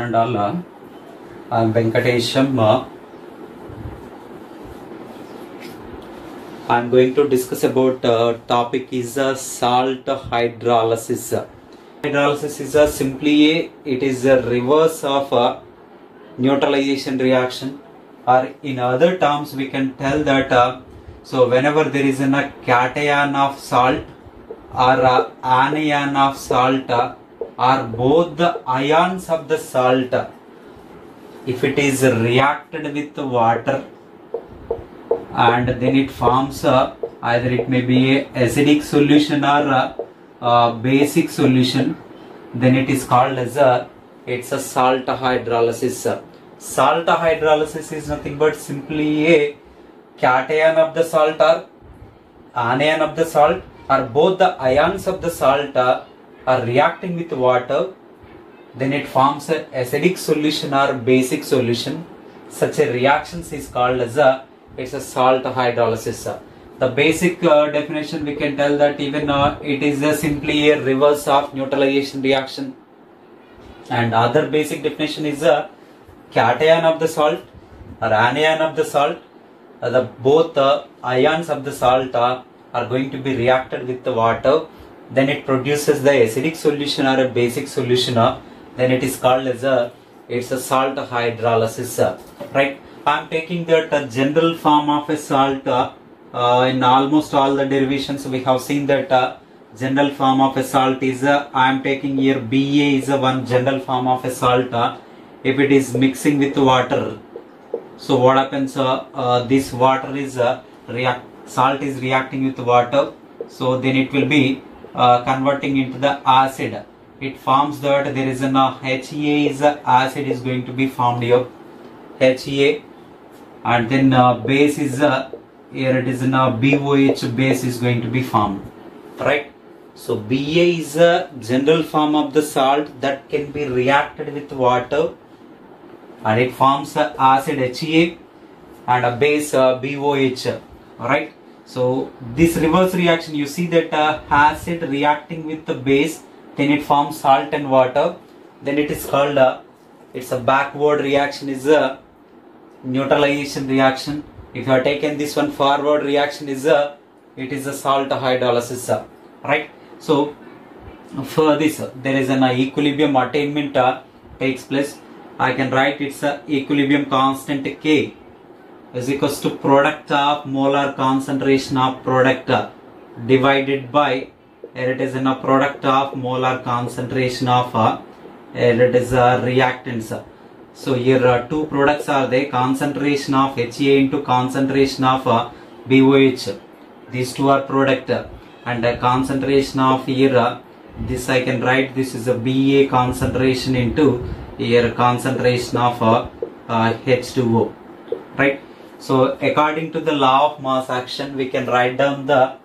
and all. I'm Venkatesham. I'm going to discuss about topic is salt hydrolysis. Hydrolysis is it is a reverse of neutralization reaction, or in other terms we can tell that so whenever there is a cation of salt or anion of salt or both the ions of the salt, if it is reacted with water and then it forms either it may be a acidic solution or a basic solution, then it is called as it's a salt hydrolysis. Salt hydrolysis is nothing but simply a cation of the salt or anion of the salt or both the ions of the salt are reacting with water, then it forms a acidic solution or basic solution. Such a reaction is called as it's a salt hydrolysis. The basic definition we can tell that even it is simply a reverse of neutralization reaction, and other basic definition is a cation of the salt or anion of the salt. Both ions of the salt are going to be reacted with the water, then it produces the acidic solution or a basic solution, then it is called as it's a salt hydrolysis. Right? I am taking that general form of a salt. In almost all the derivations we have seen that general form of a salt is I am taking here Ba is one general form of a salt. If it is mixing with water, so what happens, this water is salt is reacting with water, so then it will be converting into the acid. It forms that there is an HA is acid is going to be formed here, HA, and then base is here it is in BOH base is going to be formed, right? So Ba is a general form of the salt that can be reacted with water and it forms acid HA and a base BOH, right? So this reverse reaction, you see that acid reacting with the base, then it forms salt and water, then it is called it's a backward reaction, is a neutralization reaction. If you have taken this one forward reaction is it is a salt hydrolysis, right? So for this there is an equilibrium attainment takes place. I can write it's a equilibrium constant K is equals to product of molar concentration of product divided by it is in a product of molar concentration of it is reactants. So here two products are there, concentration of HA into concentration of BOH. These two are product, and concentration of here this I can write this is a Ba concentration into here concentration of H2O, right? So according to the law of mass action we can write down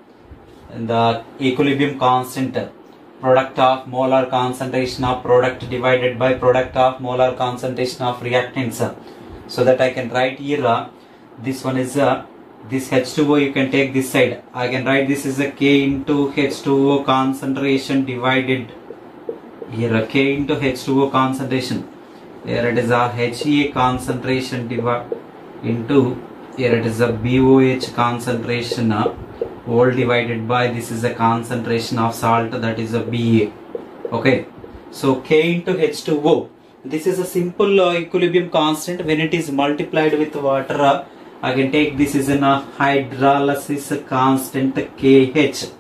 the equilibrium constant, product of molar concentration of product divided by product of molar concentration of reactants. So that I can write here this one is this H2O, you can take this side. I can write this is a K into H2O concentration divided here a K into H2O concentration. Here it is a HA concentration into here it is a BOH concentration whole divided by this is a concentration of salt, that is a Ba. Okay, so K into H2O, this is a simple equilibrium constant. When it is multiplied with water, I can take this is a hydrolysis constant KH.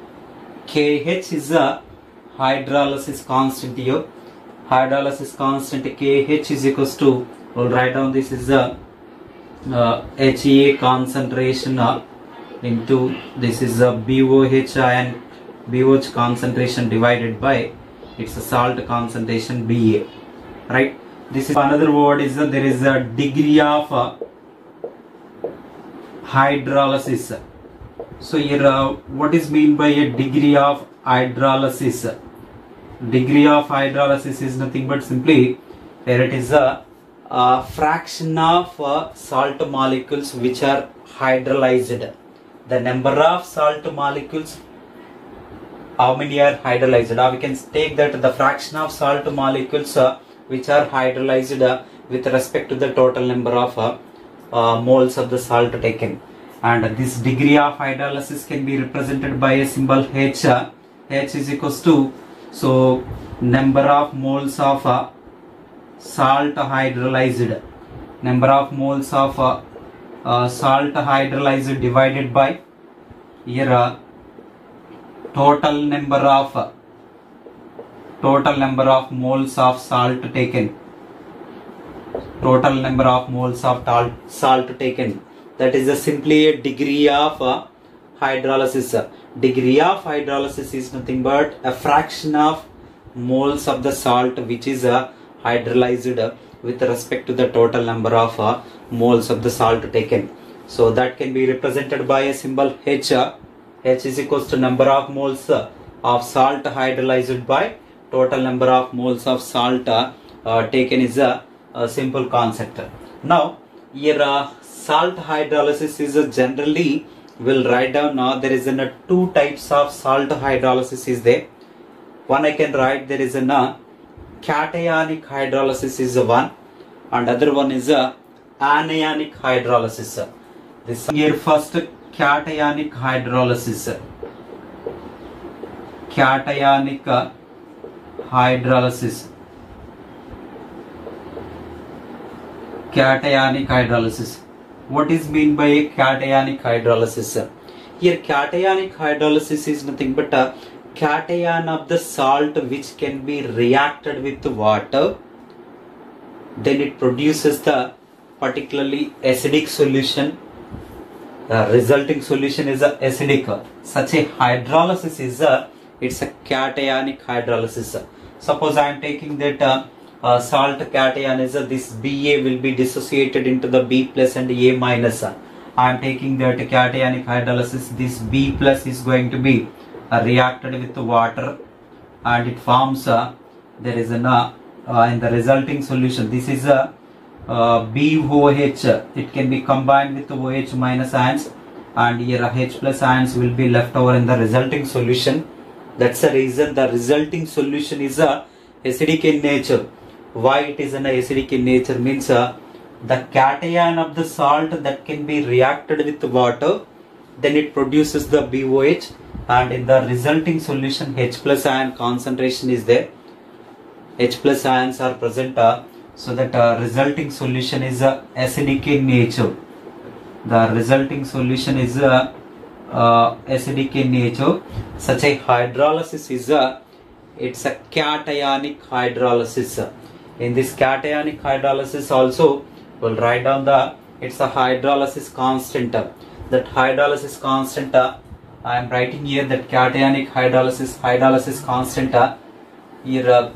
KH is a hydrolysis constant here. Hydrolysis constant KH is equals to, we'll write down this is a HA concentration into this is a BOH and BOH concentration divided by it's a salt concentration Ba, right? This is another word is there is a degree of hydrolysis. So here what is mean by a degree of hydrolysis? Degree of hydrolysis is nothing but simply here it is a fraction of salt molecules which are hydrolyzed. The number of salt molecules, how many are hydrolyzed? We can take that the fraction of salt molecules which are hydrolyzed with respect to the total number of moles of the salt taken. And this degree of hydrolysis can be represented by a symbol H. H is equals to, so number of moles of salt hydrolyzed, number of moles of salt hydrolyzed divided by here total number of moles of salt taken, total number of moles of salt taken. That is simply a degree of hydrolysis. Degree of hydrolysis is nothing but a fraction of moles of the salt which is hydrolyzed with respect to the total number of moles of the salt taken. So that can be represented by a symbol H. H is equals to number of moles of salt hydrolyzed by total number of moles of salt taken is a simple concept. Now here salt hydrolysis is generally, will write down now, there is two types of salt hydrolysis is there. One I can write, there is cationic hydrolysis is one, and other one is anionic hydrolysis. This here first cationic hydrolysis. Cationic hydrolysis. Cationic hydrolysis. What is mean by cationic hydrolysis? Here cationic hydrolysis is nothing but a cation of the salt which can be reacted with water, then it produces the particularly acidic solution. The resulting solution is acidic. Such a hydrolysis is it's a cationic hydrolysis. Suppose I am taking that salt cation is this Ba will be dissociated into the B plus and A minus. I am taking that cationic hydrolysis, this B plus is going to be reacted with water and it forms there is in the resulting solution, this is a BOH. It can be combined with OH minus ions and here H plus ions will be left over in the resulting solution. That's the reason the resulting solution is acidic in nature. Why it is acidic in nature means the cation of the salt that can be reacted with water, then it produces the BOH, and in the resulting solution H plus ion concentration is there. H plus ions are present, so that resulting solution is acidic in nature. The resulting solution is acidic in nature. Such a hydrolysis is it's a cationic hydrolysis. In this cationic hydrolysis also we'll write down it's a hydrolysis constant. That hydrolysis constant I am writing here, that cationic hydrolysis constant here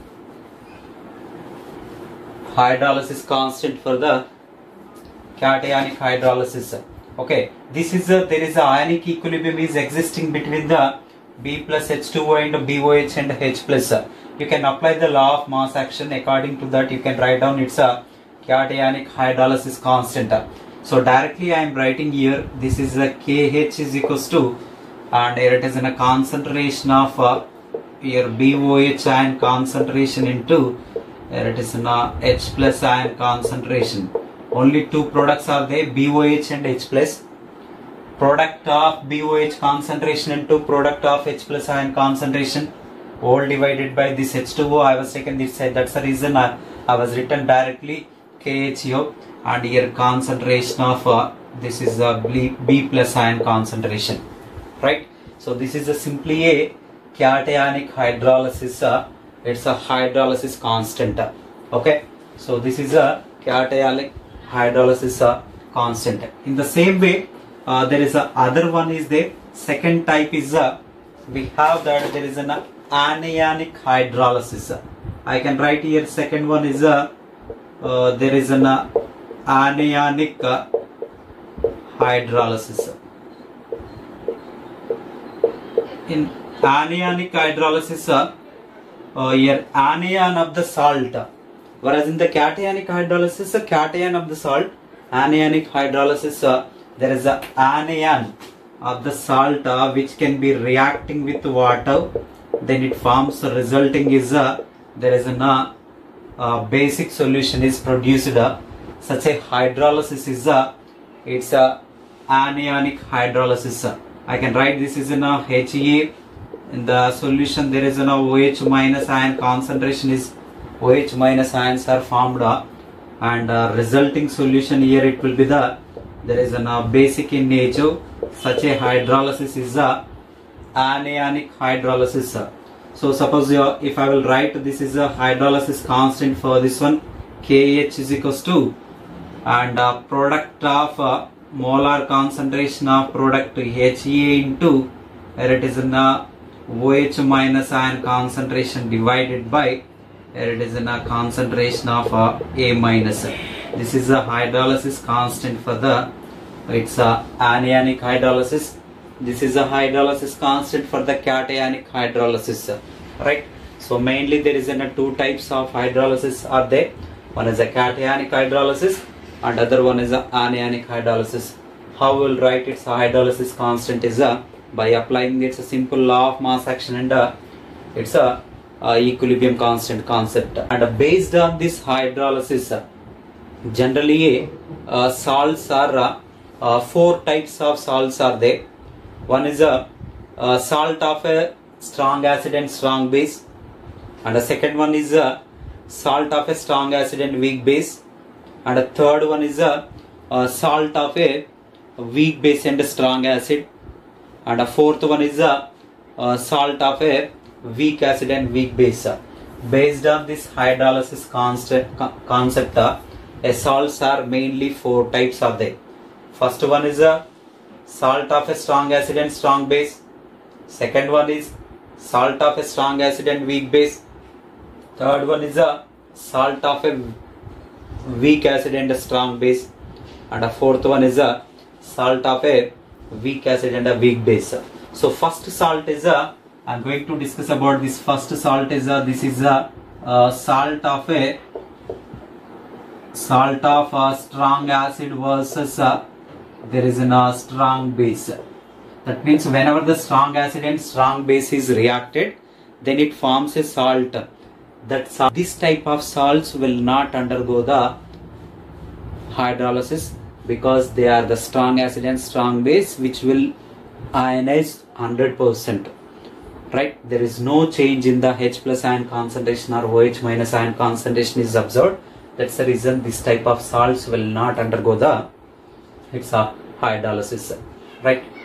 hydrolysis constant for the cationic hydrolysis. Okay, this is there is a ionic equilibrium is existing between the B plus H2O and BOH and H plus. You can apply the law of mass action. According to that you can write down it's a cationic hydrolysis constant. So directly I am writing here, this is a KH is equals to, and here it is in a concentration of here BOH ion concentration into here it is in a H plus ion concentration. Only two products are there, BOH and H plus. Product of BOH concentration into product of H plus ion concentration, all divided by this H2O. I was taken this side, that's the reason I was written directly KHO, and here concentration of this is a B plus ion concentration, right? So this is simply a cationic hydrolysis. It's a hydrolysis constant. Okay, so this is a cationic hydrolysis constant. In the same way, there is a other one is there. Second type is we have that there is an anionic hydrolysis. I can write here second one is there is an anionic hydrolysis. In anionic hydrolysis, here anion of the salt, whereas in the cationic hydrolysis, cation of the salt, anionic hydrolysis, there is a anion of the salt which can be reacting with water, then it forms resulting is there is an basic solution is produced. Such a hydrolysis is it's a anionic hydrolysis. I can write this is in a HE. In the solution there is an OH minus ion concentration is OH minus ions are formed, and resulting solution here it will be there is an basic in nature. Such a hydrolysis is a anionic hydrolysis. So suppose if I will write this is a hydrolysis constant for this one, KH is equals to, and product of molar concentration of product HE into where it is in OH minus ion concentration divided by where it is in a concentration of A minus. This is a hydrolysis constant for the, it's a anionic hydrolysis. This is a hydrolysis constant for the cationic hydrolysis, right? So mainly there is two types of hydrolysis are there. One is a cationic hydrolysis and other one is a anionic hydrolysis. How we will write its hydrolysis constant is by applying its a simple law of mass action, and it's a equilibrium constant concept. And based on this hydrolysis, generally salts are four types of salts are there. One is a salt of a strong acid and strong base, and the second one is a salt of a strong acid and weak base, and the third one is a salt of a weak base and a strong acid, and the fourth one is a salt of a weak acid and weak base. Based on this hydrolysis concept, salts are mainly four types of them. First one is a salt of a strong acid and strong base. Second one is salt of a strong acid and weak base. Third one is a salt of a weak acid and a strong base, and the fourth one is a salt of a weak acid and a weak base. So first salt is I am going to discuss about this. First salt is this is a salt of a strong acid versus there is a strong base. That means whenever the strong acid and strong base is reacted, then it forms a salt. This type of salts will not undergo the hydrolysis because they are the strong acid and strong base which will ionize 100%. Right? There is no change in the H plus ion concentration or OH minus ion concentration is observed. That's the reason this type of salts will not undergo the hydrolysis. Right?